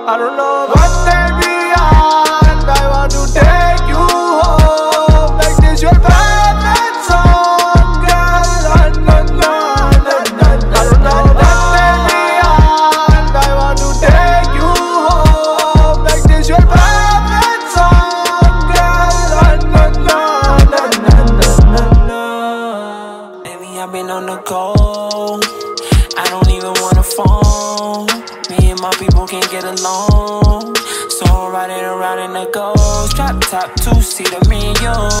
I don't know what they beyond. I want to take you home. Make this your favorite song, girl. I don't know what they beyond. I want to take you home. Make this your favorite song, girl. I don't know. Baby, I've been on the go. I don't even want a phone. Me and my people can't get along, so I'm riding around in the ghost. Drop top 2-seater, me and you.